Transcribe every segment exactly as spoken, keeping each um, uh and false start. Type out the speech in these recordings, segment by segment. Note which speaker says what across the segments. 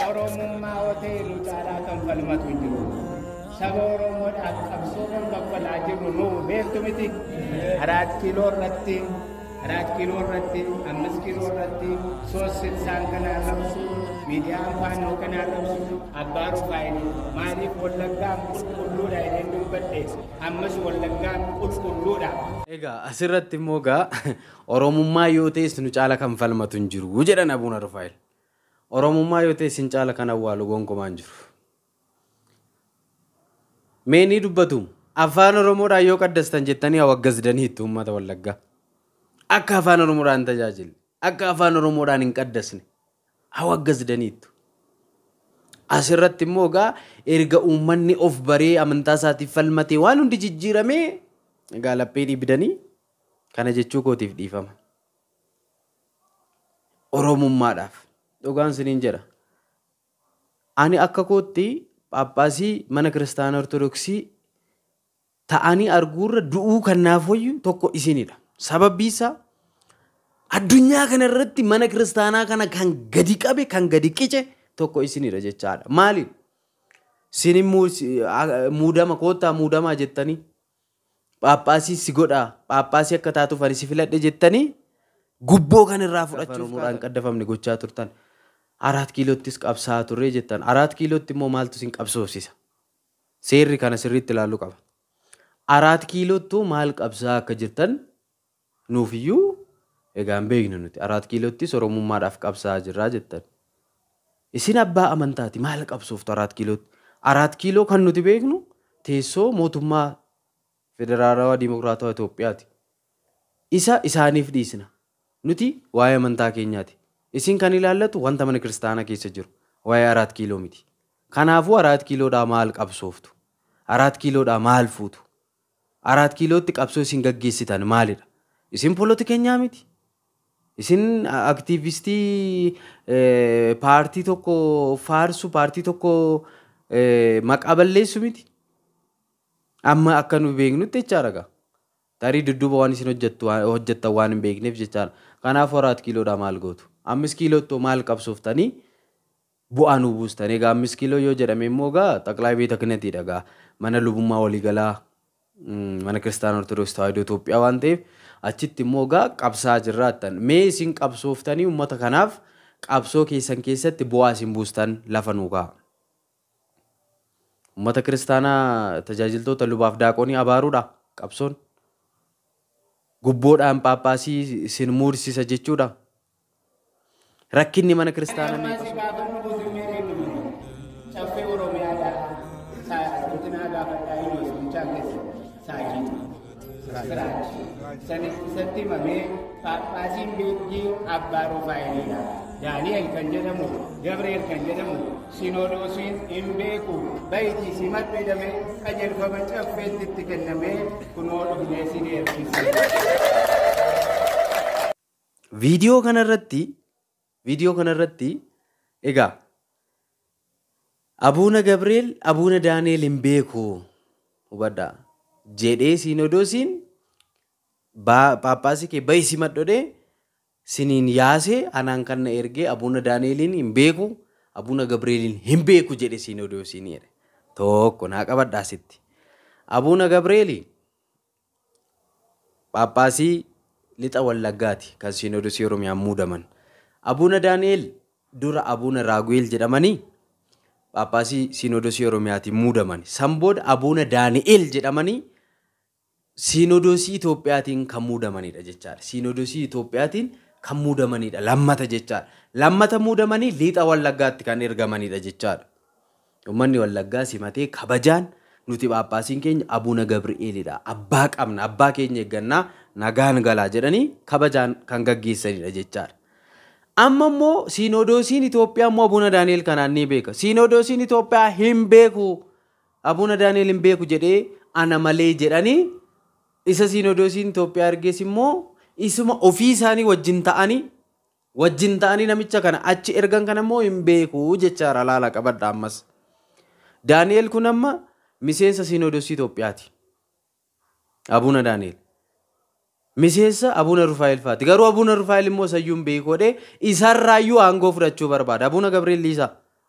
Speaker 1: Oromummaa hoteelu caalaa kan falmatu hin jiru. Saba Oromoodhaaf qabsoon baqqalaa jiru nu beektu miti. Araat kiiloo irratti, araat kiiloo irratti, ammas kiiloo irratti, soos sirsaa kana arrabsu, miidiyaan faanoo kana arrabsu, abbaa rufaayini maaliif wallaggaan qulqulluudha jedheen dubbadhe ammas wallaggaan qulqulluudha.
Speaker 2: Egaa asirratti immoo gaa Oromummaa yoo ta'es nu caala kan falmatu hin jiru jedhan Abuuna Rufaayil. Oromummaa yoo ta'es hin caala kan awwaalu gonkumaan jiru. Meenii dubbatu afaan Oromoodhaan yoo qaddastan jettanii awwaggasdaniitu uummata Wallaggaa. Akka afaan Oromoodhaan tajaajille, akka afaan Oromoodhaan hin qaddasne awwaggasdaniitu. Asirratti immoo gaa erga uummanni of baree amantaa isaatiif falmatee waan hundi jijjiiramee egaa laphee dhiibdanii kana jechuu kootiif dhiifama. Oromummaadhaaf dhugaan siniin jedha. Ani akka kootti Paappaasii mana kiristaana Ortodoksii ta'anii arguurra du'uu kan naaf hoyyu tokko isinidha. Sababni isaa addunyaa kana irratti mana kiristaanaa kana kan gadi qabe kan gadi qice tokko isinidha jechaadha. Maaliif? Isin muudama koottaa muudamaa jettanii Paappaasii si godhaa Paappaasii akka taatuuf ani si filadhe jettanii gubboo kan irraa fudhachuuf qaddafamne gochaa turtan. Araat kiilottis qabsaa turre jettan. Araat kiilotti immoo maaltu isin qabsoofsisa? Seerri kana sirriitti ilaaluu qaba. Araat kiilottuu maal qabsaa akka jirtan nuufiyyuu egaa hin beeknu nuti. Araat kiilottis Oromummaadhaaf qabsaa jirraa jettan. Isin abbaa amantaati maal qabsooftu araat kiilootti? Araat kiiloo kan nuti beeknu teessoo mootummaa Federaalawaa Dimokiraatawaa Itoophiyaati. Isa isaaniif dhiisna. Nuti waa'ee amantaa keenyaati. Isin kan ilaallatu wanta mana kiristaanaa keessa jiru waa'ee araat kiiloo miti. Kanaafuu araat kiiloodhaa maal qabsooftu? Araat kiiloodhaa maal fuutu? Araat kiilootti qabsoo isin gaggeessitan maalidha? Isin polotikeenyaa miti. Isin aktiivistii paartii tokko faarsu paartii tokko maqaa balleessu miti. Amma akka nu beeknutti jechaadha. Tarii dudduuba waan isin hojjettan waan hin beekneef jechaadha. Kanaafuu araat kiiloodhaa maal gootu? Ammis kiiloottoo maal qabsooftanii bu'aa nu buustan. Egaa ammis kiiloo yoo jedhame immoo gaa xaqlaa beeta kanatiidha gaa mana lubummaa waliigalaa mana kiristaana Ortodoksii Tawaahidoo Itoophiyaa waan ta'eef achitti immoo gaa qabsaa jirraattan. Mee isin qabsooftanii uummata kanaaf qabsoo keessan keessatti bu'aa isin buustan lafa nuu gaa. Uummata kiristaanaa tajaajiltoota lubaaf daaqonii abaaruudha qabsoon. Gubboodhaan Paappaasii isin muursisa jechuudha. Rakkinni mana kiristaanaa
Speaker 1: meeqa gaafannu guutumee caffee Oromiyaadhaa saaxilinaa gaafadhaa iyyuu isumchaa keessa saakii sanitti himamee Paappaasiin beekii abbaa Rufaayilidha. Daani'el kan jedhamu Gabriel kan jedhamu Sinodoosiin hin beeku bayitii simadhu jedhamee qajeelfama caffeetti itti kennamee kunoo dhufnee si deebisee.
Speaker 2: Viidiyoo kanarratti Video kanarratti egaa Abuuna Gabriel Abuuna Daani'el hin beeku hubadhaa jedhee Sinodoosiin Paappaasii kee bayi simadhodhee siniin yaasee anaan kan na ergee Abuuna Daani'eliin hin beeku Abuuna Gabrielin hin beeku jedhe Sinodoosiin jedhe tokko naa qabadhaa sitti. Abuuna Gabriel Paappaasii lixa Wallaggaati kan Sinodoosii Oromiyaan muudaman. Abuuna Daani'el dura Abuuna Raagu'eel jedhamanii Paappaasii Sinodoosii Oromiyaatiin muudaman. Sanbooda Abuuna Daani'el jedhamanii Sinodoosii Itoophiyaatiin kan muudamanidha jechaadha. Sinodoosii Itoophiyaatiin kan muudamanidha lammata jechaadha. Lammata muudamanii lixa Wallaggaatti kan ergamanidha jechaadha. Uummanni Wallaggaa simatee kabajaan nuti Paappaasiin keenya Abuuna Gabri'eelidha. Abbaa qabna abbaa keenya eeggannaa nagaan galaa jedhanii kabajaan kan gaggeessanidha jechaadha. Amma immoo Sinodoosiin Itoophiyaa immoo Abuuna Daani'el kanaan ni beeka. Sinodoosiin Itoophiyaa hin beeku Abuuna Daani'el hin beeku jedhee ana malee jedhanii isa Sinodoosiin Itoophiyaa argees immoo isuma ofii isaanii wajjin ta'anii wajjin ta'anii namicha kana achi ergan kana immoo hin beeku jechaadha laala qabadha ammas. Daani'el kun amma miseensa Sinodoosii Itoophiyaati. Abuuna Daani'el. Miseensa Abuuna Rufaayil faati. Garuu Abuuna Rufaayil immoo sayyuun beekoodhe isarraayyuu aangoo fudhachuu barbaada. Abuuna Gabriel Liisaa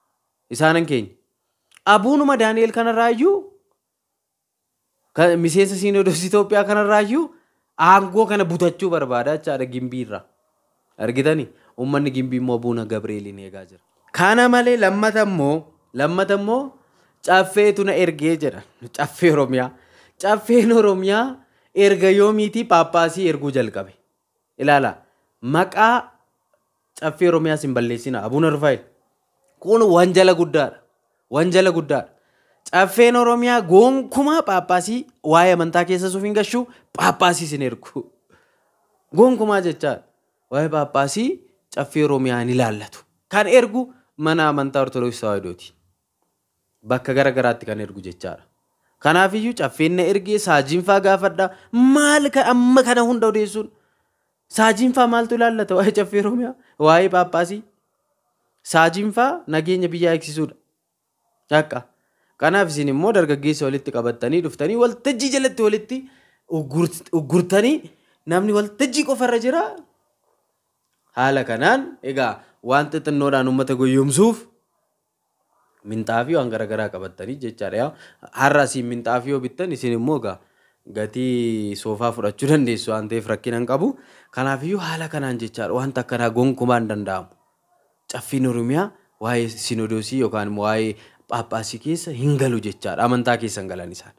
Speaker 2: isaanan keenya. Abuunuma Daani'el kanarraayyuu miseensa Siinodoos Itoophiyaa kanarraayyuu aangoo kana butachuu barbaada jechaadha gimbiirraa. Argitanii uummanni gimbii immoo Abuuna Gabreeliin eegaa jira. Kana malee lammata immoo lammata immoo caffeetu na ergee jedha. Caffee Oromiyaa. Caffeen Oromiyaa erga yoomiitii Paappaasii erguu jalqabe. Ilaala maqaa caffee Oromiyaa sin balleessina Abuuna Rufaa'el. Kun wanjala guddaadha. Wanjala guddaadha. Caffeen Oromiyaa gonkumaa Paappaasii waa'ee amantaa keessa suuf hin gashuu Paappaasii sin ergu. Gonkumaa jechaadha. Waa'ee Paappaasii caffee Oromiyaa ni ilaallatu. Kan ergu mana amantaa Ortodoksii Tawaahidooti. Bakka gara garaatti kan ergu jechaadha. Kanaafiyyuu caffeen na ergee saajiinfaa gaafadha. Maal kan amma kana hunda odeessuun? Saajiinfaa maaltu ilaallata waa'ee caffee Oromiyaa? Waa'ee Paappaasii? Saajiinfaa nageenya biyyaa eegsisuudha. Akka kanaaf isin immoo dargaggeessa walitti qabattanii dhuftanii waltajjii jalatti walitti uggurtanii namni waltajjii qofarra jira. Haala kanaan egaa wanta xinnoodhaan uummata goyyomsuuf minxaafii waan garaagaraa qabattanii jechaadha. Har'a isin minxaafii yoo bittan isin immoo egaa gatii soofaa fudhachuu dandeessu waan ta'eef rakkina hin qabu. Kanaafiyyuu haala kanaan jechaadha wanta akkanaa gonkumaan danda'amu. Caffeen Oromiyaa waa'ee Siinodoosii yookaan immoo waa'ee Paappaasii keessa hin galu jechaadha. Amantaa keessa hin galan isaan.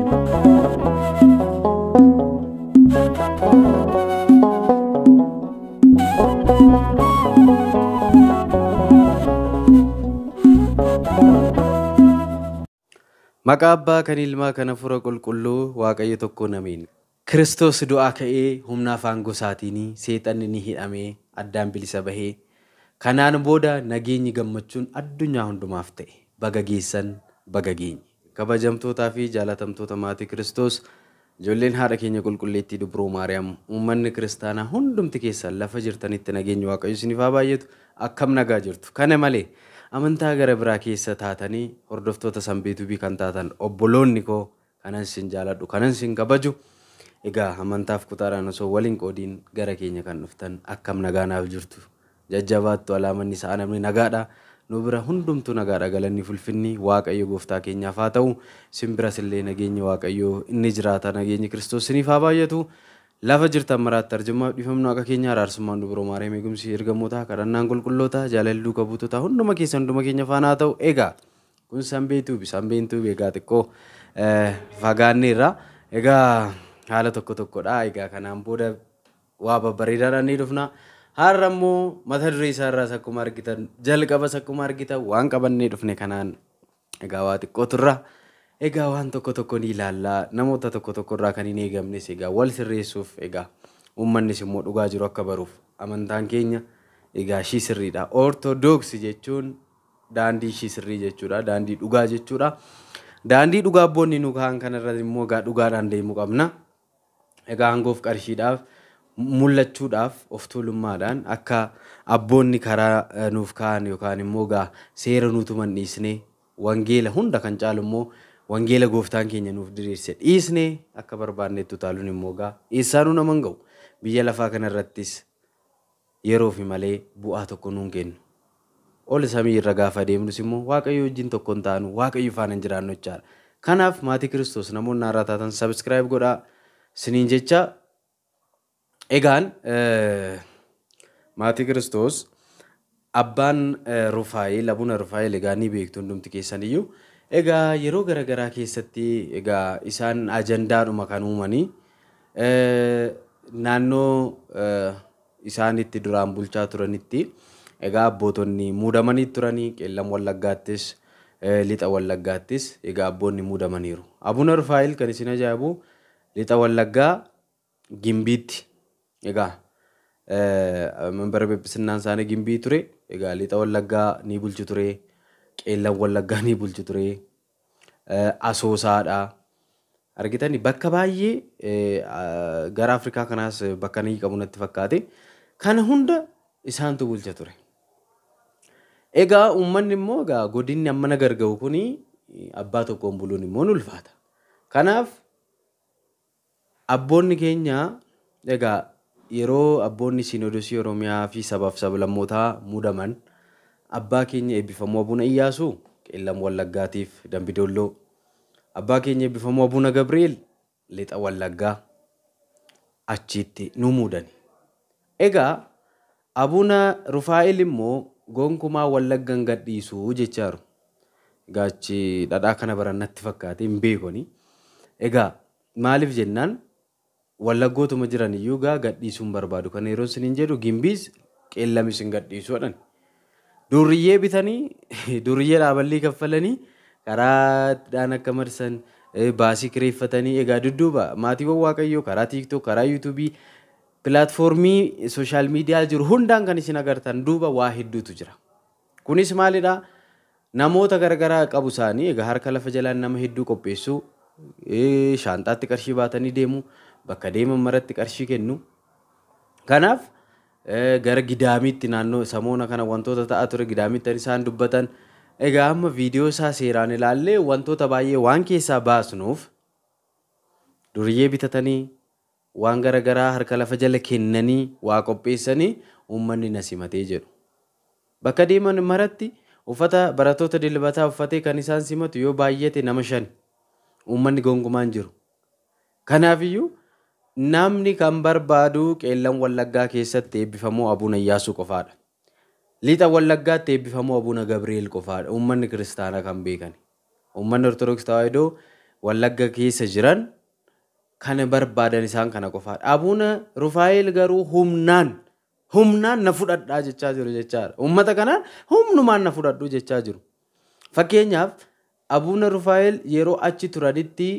Speaker 2: Maqaa Abbaa kan Ilmaa kan Hafuura Qulqulluu Waaqayyo tokko namiin. Kiristoos du'aa ka'ee humna afaan gosaatiin seexanni ni hidhamee addaan bilisa bahee kanaan booda nageenyi gammachuun addunyaa hundumaaf ta'e. Baga geessan baga geenye. Kabajamtootaa fi jaalatamtoota maatii Kiristoos ijoolleen haadha keenya qulqulleettii Dubroo Maariyaam uummanni kiristaanaa hundumti keessan lafa jirtanitti nageenyi Waaqayyo isiniif haa baay'atu akkam nagaa jirtu. Kana malee amantaa gara biraa keessa taatanii hordoftoota sanbeetuubii kan taatan obboloonni koo kanan sin jaaladhu kanan sin kabaju egaa amantaaf kutaadhaan osoo waliin qoodiin gara keenya kan dhuftan akkam nagaa naaf jirtu. Jajjabaattu alaamanni isaa namni nagaadha. Nu bira hundumtu nagaadha galanni fulfinni Waaqayyo gooftaa keenyaaf haa ta'u. Sin biras illee nageenyi Waaqayyo inni jiraata nageenyi Kiristoos isiniif haa baay'atu. Lafa jirtan maraatti arjummaaf dhiifamnu akka keenya araarsummaan Dubroo Maariyaam eegumsi ergamoota kadhannaan qulqulloota jaalallu qabuutota hunduma keessa hunduma keenya faana haa ta'u. Egaa kun sanbeetuubi sanbeentuubi egaa xiqqoo fagaanneerra. Egaa haala tokko tokkodha. Egaa kanaan booda waa babbareedaadhaan ni dhufna. Har'a immoo mata duree isaarraas akkuma argitan jalqabas akkuma argitan waan qabannee dhufne kanaan egaa waa xiqqoo turra. Egaa waan tokko tokko ni ilaallaa namoota tokko tokko irraa kan hin eegamnes egaa wal sirreessuuf egaa uummannis immoo dhugaa jiru akka baruuf amantaan keenya egaa ishii sirriidha. Ortodoksii jechuun daandii ishii sirrii jechuudha. Daandii dhugaa jechuudha. Daandii dhugaa abboonni nu kaa'an kanarra immoo egaa dhugaadhaan deemuu qabna. Egaa hangoof qarshiidhaaf mul'achuudhaaf of tuulummaadhaan akka abboonni karaa nuuf kaa'an yookaan immoo egaa seera nuutuman dhiisne wangeela hunda kan caalu immoo wangeela gooftaan keenya nuuf diriirse dhiisne akka barbaannetti utaaluun immoo egaa eessaanuu nama hin ga'u. Biyya lafaa kanarrattis yeroo fi malee bu'aa tokko nuun kennu. Ol samii irra gaafa deemnus immoo Waaqayyo wajjin tokko hin taanu Waaqayyo faana hin jiraannu jechaadha. Kanaaf maatii Kiristoos namoonni haaraa taatan sabiskiraayib godhaa siniin jecha. Egaan maatii Kiristoos abbaan Rufaa'el Abuuna Rufaa'el egaa ni beektu hundumti keessaniyyuu. Egaa yeroo garaagaraa keessatti egaa isaan ajandaadhuma kan uumanii naannoo isaan itti duraan bulchaa turanitti egaa abbootonni muudamanii turanii Qeellam Wallaggaattis Lixa Wallaggaattis egaa abboonni muudamaniiru. Abuuna Rufaa'el kan isin ajaa'ibu Lixa Wallaggaa Gimbiitti egaa membara bebbisnaan isaanii Gimbii ture. Egaa Lixa Wallaggaa ni bulchu ture. Qeellam Wallaggaa ni bulchu ture. Asoosaadha. Argitanii bakka baay'ee gara Afrikaa kanaas bakka ni qabu natti fakkaate. Kana hunda isaantu bulcha ture. Egaa uummanni immoo egaa godinni amma nagarga'u kuni abbaa tokkoon buluun immoo ni ulfaata. Kanaaf abboonni keenya egaa yeroo abboonni Siinodoosii Oromiyaa fi sabaaf sablammootaa muudaman abbaa keenya eebbifamoo Abuna Iyyaasuu qeellam Wallaggaatiif Dambidolloo. Abbaa keenya eebbifamoo Abuna Gabri'eel lixa Wallaggaa achitti nu muudani. Egaa Abuna Rufaa'el immoo gonkumaa Wallaggan gadhiisuu jechaaru. Gaachi dhadhaa kana barannatti fakkaate hin beekoni. Egaa maaliif jennaan Wallaggootuma jiran iyyuu gaa gadhiisuun barbaadu. Kana yeroo isiniin jedhu gimbiis qeellami isin gadhiisuudhaan. Duriyyee bitanii duriyyee dhaaballii kaffalanii karaa dhaan akka marsan baasii kireeffatanii egaa dudduuba maatiiwwan Waaqayyoo karaa TikTok karaa YouTube pilaatfoormii sooshaal miidiyaa jiru hundaan kan isin agartan duuba waa hedduutu jira. Kunis maalidhaa? Namoota garagaraa qabu isaanii egaa harka lafa jalaan nama hedduu qopheessu shaanxaatti qarshii baatanii deemu bakka deeman maratti qarshii kennu. Kanaaf gara gidaamiitti naannoo samoona kana wantoota ta'a ture gidaamiitti isaan dubbatan. Egaa amma viidiyoo isaa seeraan ilaallee wantoota baay'ee waan keessaa baasnuuf duriyyee bitatanii waan garagaraa harka lafa jala kennanii waa qopheessanii uummanni na simatee jedhu. Bakka deeman maratti uffata barattoota dilbataa uffatee kan isaan simatu yoo baay'ate nama shan uummanni gonkumaan jiru. Kanaafiyyuu namni kan barbaadu qeellam Wallaggaa keessatti eebbifamoo Abuna Iyyaasuu qofaadha. Lixa Wallaggaatti eebbifamoo Abuna Gabri'eel qofaadha. Uummanni kiristaanaa kan beekani. Uummanni Ortodoksii Tawaahidoo Wallagga keessa jiran kana barbaadan isaan kana qofaadha. Abuna Rufaa'el garuu humnaan humnaan na fudhadhaa jechaa jiru jechaadha. Uummata kanaan humnumaan na fudhadhuu jechaa jiru. Fakkeenyaaf Abuna Rufaa'el yeroo achi turanitti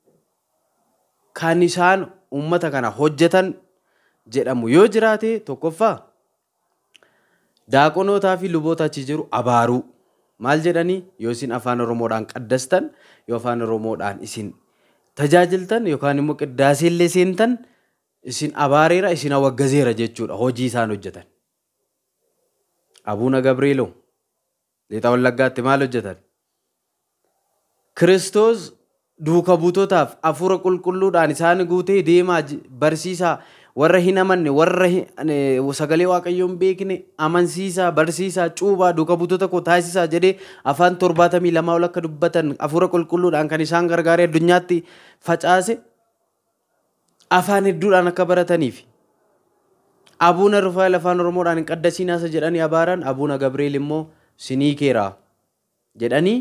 Speaker 2: kan isaan uummata kana hojjetan jedhamu yoo jiraate tokkoffaa daaqonootaa fi luboota achi jiru abaaruu. Maal jedhanii yoo isin afaan Oromoodhaan qaddastan yoo afaan Oromoodhaan isin tajaajiltan yookaan immoo qiddaaseellee seentan isin abaareera isin awwaggazeera jechuudha hojii isaan hojjetan. Abuna Gabri'eeloo lixa Wallaggaatti maal hojjetan? Kiristoos duuka buutotaaf hafuura qulqulluudhaan isaan guutee deemaa barsiisaa warra hin amanne warra sagalee Waaqayyoon beekne amansiisaa barsiisaa cuubaa duuka buutota koo taasisaa jedhee afaan torbaatamii lamaa ol akka dubbatan hafuura qulqulluudhaan kan isaan gargaaree addunyaatti facaase afaan hedduudhaan akka barataniif. Abuna Rufaa'el afaan Oromoodhaan hin qaddasiinaasa jedhanii abaaran Abuna Gabri'eel immoo sinii keeraa jedhanii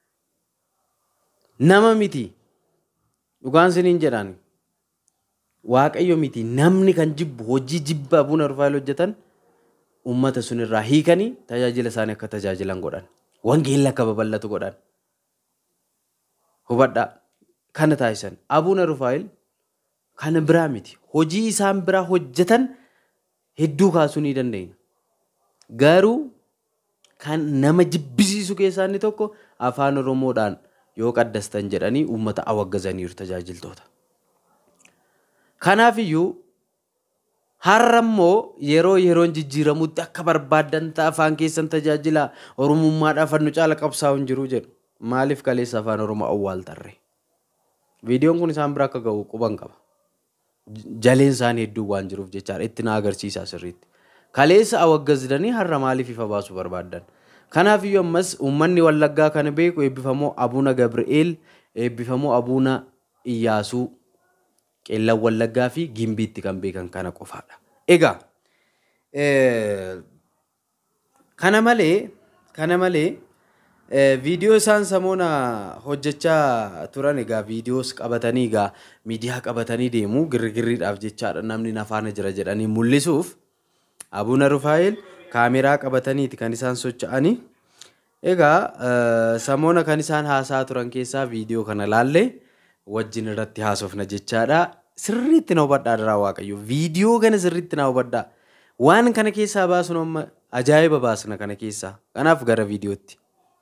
Speaker 2: nama miti dhugaan siniin jedhaan Waaqayyo miti namni kan jibbu hojii jibba Abuna Rufaa'el hojjetan uummata sunirraa hiikanii tajaajila isaanii akka tajaajilan godhan wangeelli akka babal'atu godhan. Hubadhaa kana taasisan Abuna Rufaa'el kana biraa miti hojii isaan biraa hojjetan hedduu kaasuu ni dandeenya. Garuu kan nama jibbisiisu keessaa inni tokko afaan Oromoodhaan yoo qaddastan jedhanii uummata awwaggazaniiru tajaajiltoota. Kanaafiyyuu har'a immoo yeroo yeroon jijjiiramutti akka barbaadan ta'a afaan keessan tajaajila Oromummaadhaaf nu caala qabsaa'u hin jiru jedhu. Maaliif kaleessa afaan Oromoo awwaaltarre? Viidiyoon kun isaan bira akka ga'u quban qaba. Jaleen isaanii hedduu waan jiruuf jechaadha itti na agarsiisaa sirriitti. Kaleessa awwaggazdanii har'a maaliif ifa baasuu barbaadan? Kanaafiyyuu ammas uummanni Wallaggaa kana beeku eebbifamoo Abuna Gabri'eel eebbifamoo Abuna Iyyaasuu qeellam Wallaggaa fi Gimbiitti kan beekan kana qofaadha. Egaa kana malee kana malee viidiyoo isaan samoona hojjechaa turan egaa viidiyoos qabatanii egaa miidiyaa qabatanii deemu girgirriidhaaf jechaadha namni nafaana jira jedhanii mul'isuuf Abuna Rufaa'el kaameraa qabataniiti kan isaan socho'anii. Egaa samoona kan isaan haasaa turan keessaa viidiyoo kana laallee wajjin irratti haasofna jechaadha. Sirriitti na hubadhaa daraa Waaqayyo. Viidiyoo kana sirriitti na hubadhaa. Waan kana keessaa baasnu amma ajaa'iba baasna kana keessaa. Kanaaf gara viidiyootti.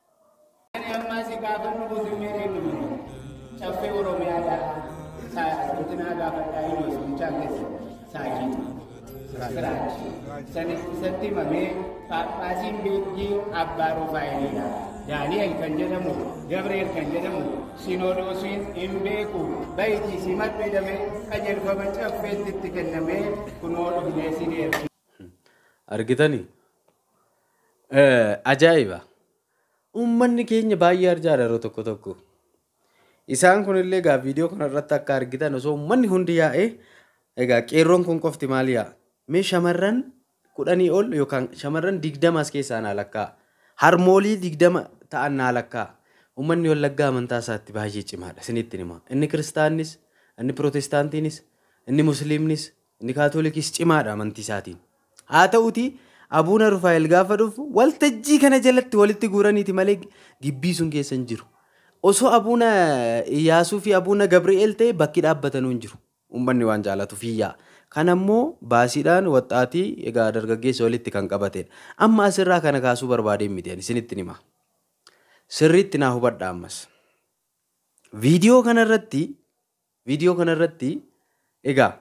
Speaker 1: Satti mamee Paaphaasiin beekii Abbaa Rufaa'elidha. Daani'el kan jedhamu Gabri'eel kan jedhamu Sinodoosiin hin beeku bayitii simadhu jedhamee qajeelfama caffeetti itti kennamee kunoo dhugnee sineerti.
Speaker 2: Argitanii Ajaa'iba! Uummanni keenya baay'ee arjaadha yeroo tokko tokko. Isaan kunillee egaa viidiyoo kanarratti akka argitan osoo uummanni hundi yaa'ee egaa qeerroon kun qofti maal yaa'a? Mee shamarran kudhanii ol yookaan shamarran digdama as keessaa naa lakkaa'a. Harmoolii digdama ta'an naa lakkaa'a. Uummanni Wallaggaa amantaa isaatti baay'ee cimaadha. Isinitti hima. Inni kiristaannis, inni pirootestaantiinis, inni musliimnis, inni kaatoolikis cimaadha amantii isaatiin. Haa ta'uutii Abuuna Rufaa'el gaafa dhufu waltajjii kana jalatti walitti guuraniiti malee gibbii sun keessa hin jiru. Osoo Abuuna Iyyaasuu fi Abuuna Gabri'eel ta'e bakki dhaabbatanuu hin jiru. Uummanni waan jaalatu fiyyaa. Kan ammoo baasiidhaan waxxaatii egaa dargaggeessa walitti kan qabatedha. Amma asirraa kana kaasuu barbaadeen miti isinitti hima. Sirriitti naa hubadha ammas. Viidiyoo kanarratti viidiyoo kanarratti egaa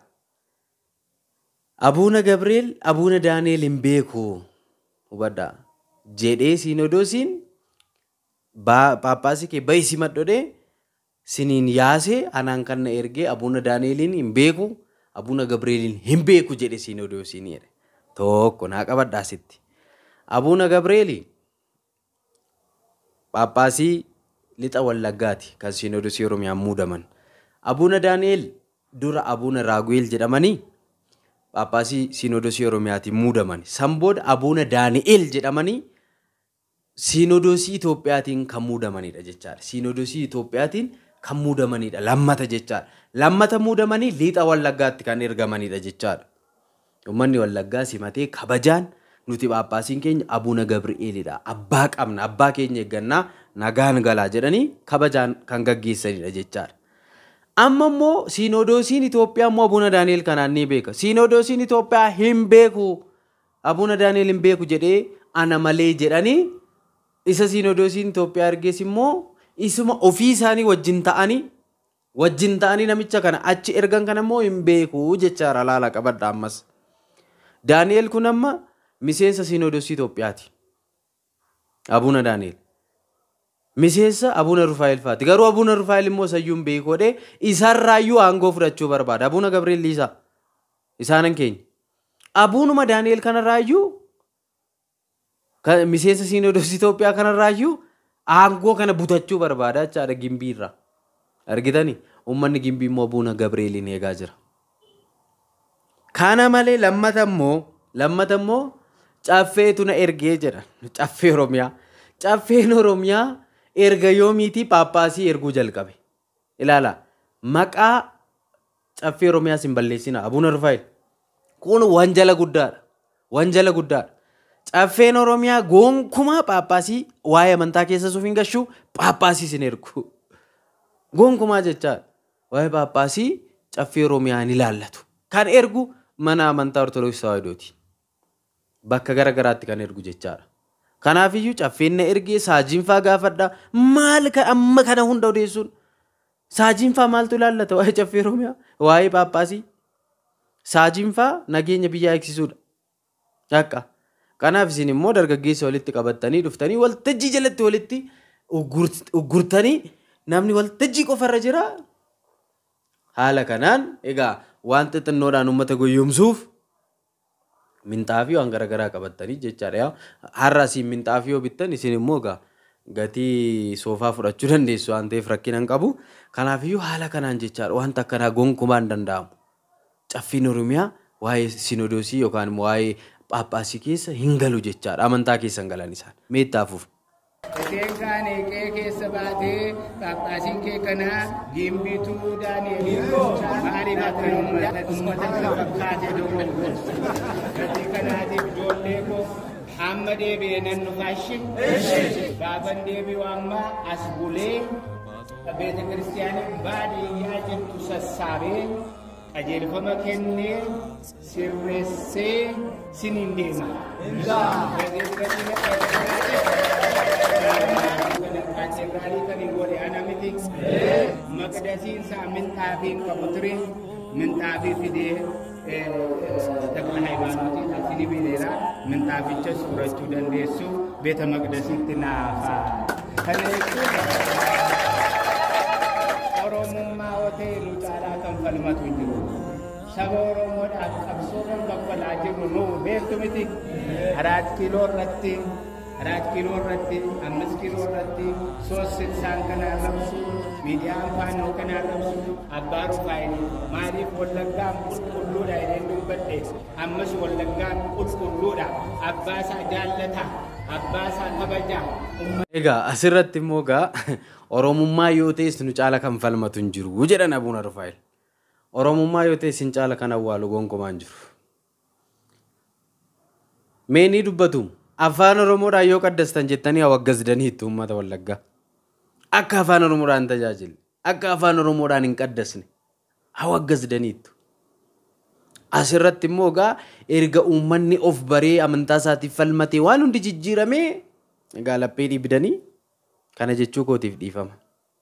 Speaker 2: Abuuna Gabri'eel Abuuna Daani'eel hin beeku hubadha jedhee Siinodoosiin Paappaasii kee baay'isi madhodhee siniin yaasee anaan kan na ergee Abuuna Daani'eeliin hin beeku Abuuna Gabri'eeliin hin beeku jedhe Siinodoosiin jedhe. Tokko naa qabadhaa sitti. Abuuna Gabri'eeli Paappaasii lixa Wallaggaati kan Siinodoosii Oromiyaan muudaman. Abuuna Daani'eel dura Abuuna Raagu'eel jedhamanii Paappaasii Siinodoosii Oromiyaatiin muudaman. Sanbooda Abuuna Daani'eel jedhamanii Siinodoosii Itoophiyaatiin kan muudamanidha jechaadha. Siinodoosii Itoophiyaatiin kan muudamanidha. Lammata jechaadha. Lammata muudamanii lixa Wallaggaatti kan ergamanidha jechaadha. Uummanni Wallaggaa simatee kabajaan nuti Paappaasiin keenya Abuuna Gabri'eelidha. Abbaa qabna, abbaa keenya eeggannaa nagaan galaa jedhanii kabajaan kan gaggeessanidha jechaadha. Amma immoo Siinodoosiin Itoophiyaa immoo Abuuna Daani'eel kanaan ni beeka. Siinodoosiin Itoophiyaa hin beeku. Abuuna Daani'eel hin beeku jedhee ana malee jedhanii isa Siinodoosiin Itoophiyaa argees immoo isuma ofii isaanii wajjin ta'anii wajjin ta'anii namicha kana achi ergan kana immoo hin beeku jechaadha. Laala qabadha ammas. Daani'eel kun amma miseensa Siinodoosii Itoophiyaati. Abuuna Daani'eel. Miseensa Abuuna Rufaa'el faati. Garuu Abuuna Rufaa'el immoo sayyuu hin beekodhe isarraayyuu aangoo fudhachuu barbaada. Abuuna Gabri'eel Liisaa isaanan keenya. Abuunuma Daani'eel kanarraayyuu miseensa Siinodoosii Itoophiyaa kanarraayyuu aangoo kana butachuu barbaada jechaadha gimbiirraa. Argitanii uummanni gimbii immoo Abuuna Gabri'eeliin eegaa jira. Kana malee lammata immoo lammata immoo caffeetu na ergee jedha. Caffee Oromiyaa. Caffeen Oromiyaa erga yoomiitii Paappaasii erguu jalqabe. Ilaala maqaa caffee Oromiyaas hin balleessina. Abuuna Rufaa'el kun wanjala guddaadha. Wanjala guddaadha. Caffeen Oromiyaa gonkumaa Paappaasii waa'ee amantaa keessa suuf hin gashuu Paappaasiis hin ergu. Gonkumaa jechaadha. Waa'ee Paappaasii caffee Oromiyaa ni ilaallatu. Kan ergu mana amantaa Ortodoksii Tawaahidooti. Bakka gara garaatti kan ergu jechaadha. Kanaafiyyuu caffeen na ergee saajiinfaa gaafadha. Maal kan amma kana hunda odeessuun? Saajiinfaa maaltu ilaallata waa'ee caffee Oromiyaa? Waa'ee Paappaasii? Saajiinfaa nageenya biyyaa eegsisuudha. Akka. Kanaaf isin immoo dargaggeessa walitti qabattanii dhuftanii waltajjii jalatti walitti uggurtanii namni waltajjii qofarra jira. Haala kanaan egaa waan xixinnoodhaan uummata goyyomsuuf minxaafii waan garaagaraa qabattanii jechaadha. Har'a isin minxaafii yoo bittan isin immoo egaa gatii soofaa fudhachuu dandeessu waan ta'eef rakkina hin qabu. Kanaafiyyuu haala kanaan jechaadha wanta akkanaa gonkumaan danda'amu. Caffeen Oromiyaa waa'ee Siinodoosii yookaan immoo waa'ee Paappaasii keessa hin galu jechaadha. Amantaa keessa hin galan isaan. Meettaafuuf.
Speaker 1: Isheen kaan eeqee keessa baatee Paappaasiin kee kanaa gimbituu Daani'eel maaliif akka uummata kana fakkaate dogoggorsa. Gatii kanaatiif ijoollee koo amma deebi'ee nan dhufaashi. Gaafan deebi'u amma as bulee beeta kiristiyaanii baadiyyaa jirtu sassaabee qajeelfama kennee sirreessee siniin deema. Katedraalii kan hin godhe ana miti. Maqdasiin isaa minxaafiin qabu ture. Minxaafii fidee Takla Hayimaanootiin asini bineera. Minxaafichas fudhachuu dandeessu beeta maqdasiitti naafaa. Kana jechuun Oromummaa hoteeluu caalaa kan falmatu hin jiru. Saba Oromoodhaaf qabsoodhaan baqqalaa jirru nu beektu miti. Araat kiiloo irratti አራት ኪሎ ረቲ አምስት ኪሎ ረቲ ሶስት ስልሳን ከናረብሱ ሚዲያን ፋኖ ከናረብሱ አባሩ ፋይኒ ማሊፍ ወለጋም ቁልቁሉ ዳይሬንዱም በዴ አምስ ወለጋም ቁልቁሉዳ አባሳ ጃለታ አባሳ ተበጃ
Speaker 2: ኤጋ አስረት ሞጋ ኦሮሙማ ዮቴስ ኑ ጫላ ከንፈልመቱን ጅሩ ወጀደና ቡና ሩፋይል ኦሮሙማ ዮቴስ ሲንጫላ ከናዋሉ ጎንኮማን ጅሩ ሜኒ ዱበቱም አፋን ኦሮሞዳ ዮ ቀደስተን ጀተኒ አወገዝደኒ ሂቱ ኡመተ ወለጋ አካ አፋን ኦሮሞዳ እንተጃጅል አካ አፋን ኦሮሞዳን እንቀደስኒ አወገዝደኒ ሂቱ አስረት ሞጋ ኤርጋ ኡመኒ ኦፍ በሬ አመንታሳቲ ፈልመቴ ዋን እንዲ ጅጅረሜ ጋላፔ ዲብደኒ kana jechuu kootiif dhiifama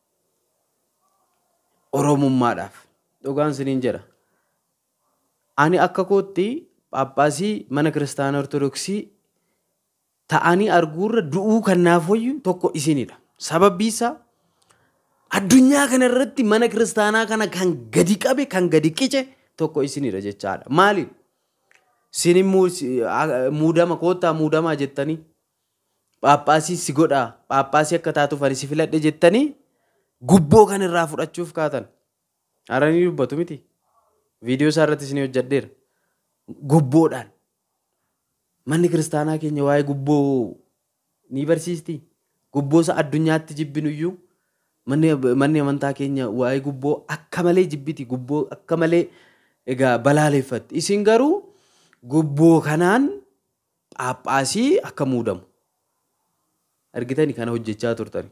Speaker 2: oromummaadhaaf dhugaan siniin jira ani akka kootti paappaasii mana kiristaana ortodoksii ta'anii arguurra du'uu kannaaf hoyyu tokko isinidha sababni isaa addunyaa kana irratti mana kiristaanaa kana kan gadi qabe kan gadi qice tokko isinidha jechaadha maali sinin muudama koottaa muudamaa jettanii Paappaasii si godha paappaasii akka taatu farisi filadhe jettanii gubboo kan irraa fudhachuuf kaatan aranii dubbatu miti viidiyoo isaa irratti isin hojjedheera gubboodhaan manni kiristaanaa keenya waa'ee gubboo ni barsiisti gubboo isa addunyaatti jibbinuyyuu manni manni amantaa keenya waa'ee gubboo akka malee jibbiti gubboo akka malee egaa balaaleeffatti isin garuu gubboo kanaan paappaasii akka muudamu argitani kana hojjechaa turtani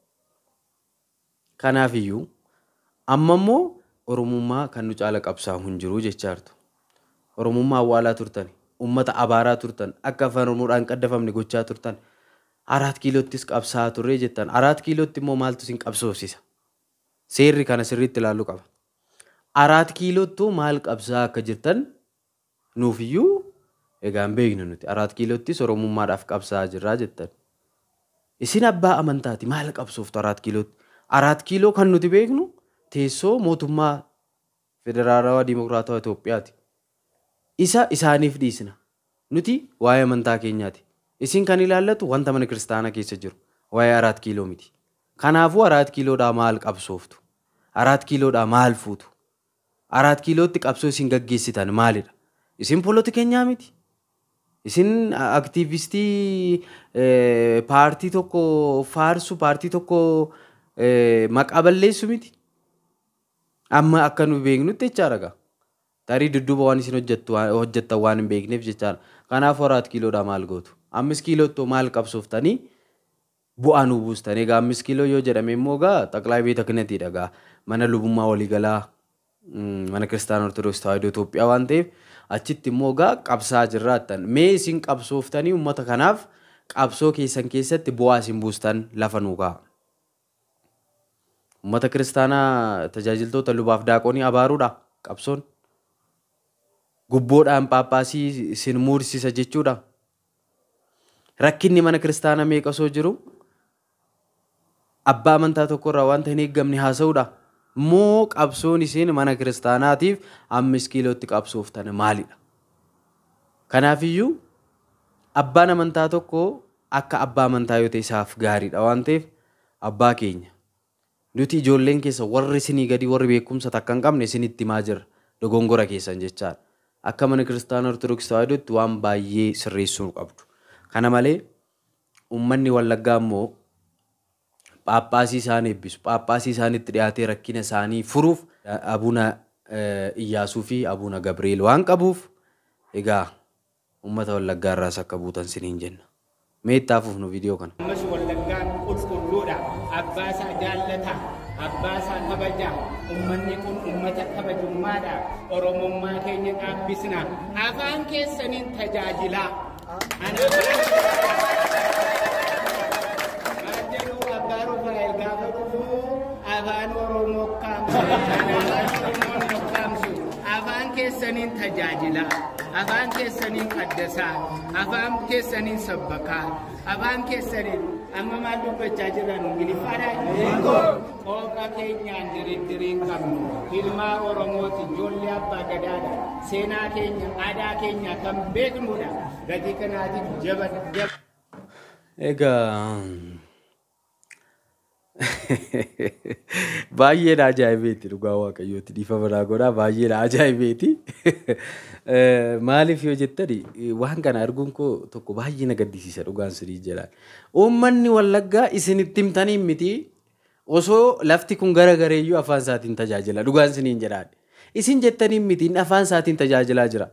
Speaker 2: kanaaf iyyuu amma immoo oromummaa kan nu caala qabsaa hin jiru jechaartu oromummaa awwaalaa turtani ummata abaaraa turtan akka afaan oromoodhaan qaddafamne gochaa turtan arat kiilottis qabsaa turre jettan arat kiilotti immoo maaltu sin qabsoofsisa seerri kana sirriitti ilaaluu qaba arat kiilottu maal qabsaa akka jirtan nuuf iyyuu egaan beeknu nuti arat kiilottis oromummaadhaaf qabsaa jirraa jettan isin abbaa amantaati maal qabsooftu arat kiilootti arat kiiloo kan nuti beeknu teessoo mootummaa federaalawaa dimokiraatawaa Itoophiyaati isa isaaniif dhiisna nuti waa'ee amantaa keenyaati isin kan ilaallatu wanta mana kiristaanaa keessa jiru waa'ee arat kiiloo miti kanaafuu arat kiiloodhaa maal qabsooftu arat kiiloodhaa maal fuutu arat kiilootti qabsoo isin gaggeessitan maalidha isin politikeenyaa miti isin aktivistii paartii tokko faarsu paartii tokko maqaballeessu miti amma akka nu beeknutti jechaadha tarii dudduuba waan isin hojjettu hojjettan waan hin beekneef jechaadha kanaaf arat kiiloodhaa maal gootu ammis kiiloottoo maal qabsooftanii bu'aa nu buustan egaa ammis kiiloo yoo jedhame immoo gaa xaqlaa beeta kanatiidha gaa mana lubummaa waliigalaa mana kiristaana ortodoksii tawaahidoo Itoophiyaa waan ta'eef achitti immoo gaa qabsaa jirraattan mee isin qabsooftanii ummata kanaaf qabsoo keessan keessatti bu'aa isin buustan lafa nuu kaa ummata kiristaanaa tajaajiltoota lubaaf daaqonii abaaruudha qabsoon gubboodhaan paappaasii isin muursisa jechuudha rakkinni mana kiristaanaa meeqa soo jiru abbaa amantaa tokkorraa wanta hin eeggamne haasa'uudha moo qabsoon isin mana kiristaanaatiif ammis kiilootti qabsooftan maalidha kanaaf iyyuu abbaan amantaa tokko akka abbaa amantaa yoo ta'e isaaf gaariidha waan ta'eef abbaa keenya nuti ijoolleen keessa warri isinii gadi warri beekumsa takka hin qabne isinitti himaa jirra dogongora keessan jechaadha akka mana kiristaana ortodoksii tawaahidootti waan baay'ee sirreessuu qabdu kana malee ummanni wallaggaa immoo paappaasii isaanii eebbisu paappaasii isaaniitti dhiyaatee rakkina isaanii furuuf abuna Iyyaasuu fi abuna Gabriel waan qabuuf egaa ummata wallaggaa irraas akka buutan siniin jenna mee ittaafuuf nu viidiyoo kana
Speaker 1: ammas wallaggaan qulqulluudha abbaasaa jaallata abbaasaa kabajaa ummanni kun ummata kabajummaadha oromummaa keenya dhaabbisna afaan keessaniin tajaajilaa afaan oromoo kaamsu afaan keessaniin tajaajilaa afaan keessaniin qaddasaa afaan keessaniin sabbakaa afaan keessaniin amma maal dubbachaa jiran ingiliffaadha qooqa keenyaan diriddiriin qabnu ilmaa oromooti ijoollee abbaa gadaadha seenaa keenya aadaa keenya kan beeknudha gatii kanaatiif jaba
Speaker 2: Egaa baay'een ajaa'ibeeti dhugaa waaqayyooti dhiifama naa godhaa baay'een ajaa'ibeeti. Maaliif yoo jettani waan kana arguun koo tokko baay'ee na gaddisiisa dhugaan sirii jedha. Uummanni Wallaggaa isinitti himtanii miti osoo lafti kun garagareeyyuu afaan isaatiin tajaajila dhugaan siniin jedhaan. Isin jettanii miti afaan isaatiin tajaajilaa jira.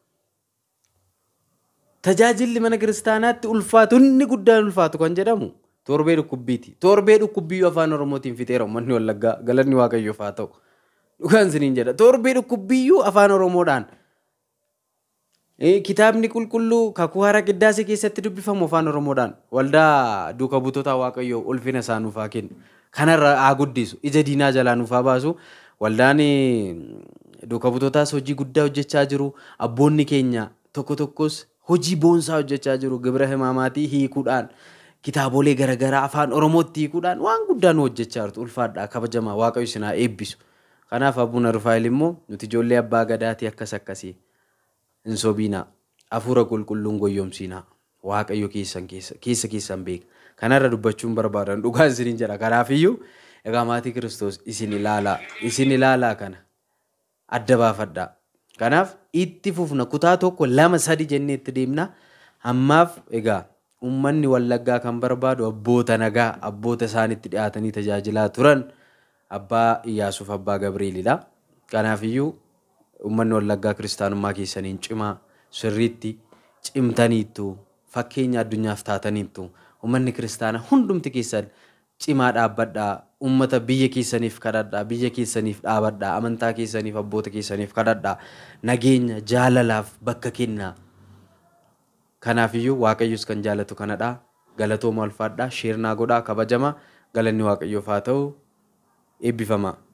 Speaker 2: Tajaajilli mana kiristaanaatti ulfaatu inni guddaan ulfaatu kan jedhamu torbee dhukkubbiiti. Torbee dhukkubbiyyuu afaan Oromootiin fixeera uummanni Wallaggaa galanni Waaqayyoof haa ta'u. Dhugaan siniin jedha. Torbee dhukkubbiyyuu afaan Oromoodhaan. Kitaabni qulqulluu kakuu haaraa qiddaasee keessatti dubbifamu afaan Oromoodhaan. Waldaa duuka buutota Waaqayyoo ulfina isaa nuuf haa kennu. Kanarra haa guddisu. Ija diinaa jalaa nuuf haa baasu. Waldaan duuka buutotaas hojii guddaa hojjechaa jiru. Abboonni keenya tokko tokkos hojii boonsaa hojjechaa jiru. Gibira himaamaatii hiikuudhaan kitaabolee garaagaraa afaan Oromootti hiikuudhaan waan guddaa nu hojjechaa jirtu ulfaadhaa kabajamaa Waaqayyo isin haa eebbisu. Kanaaf Abbuun Rufaa'el immoo nuti ijoollee abbaa gadaatii akkas akkasii hin sobiinaa hafuura qulqulluun goyyomsiinaa Waaqayyo keessan keessa keessa keessan beeka. Kanarra dubbachuun barbaadan dhugaan isiniin jedha. Kanaafiyyuu egaa maatii Kiristoos isin ilaalaa isin ilaalaa kana adda baafadhaa. Kanaaf itti fufna kutaa tokko lama sadi jennee itti deemna. Ammaaf egaa uummanni Wallaggaa kan barbaadu abboota nagaa abboota isaanitti dhiyaatanii tajaajilaa turan abbaa Iyyaasuuf abbaa Gabrielidha. Kanaafiyyuu uummanni Wallaggaa kiristaanummaa keessaniin cimaa sirriitti cimtaniittu fakkeenya addunyaaf taataniittu uummanni kiristaana hundumti keessan cimaa dhaabbadhaa uummata biyya keessaniif kadhadhaa biyya keessaniif dhaabadhaa amantaa keessaniif abboota keessaniif kadhadhaa nageenya jaalalaaf bakka kennaa. Kanaafiyyuu Waaqayyos kan jaalatu kanadha. Galatooma ulfaadhaa sheernaa godhaa kabajamaa galanni Waaqayyoof haa ta'u eebbifamaa.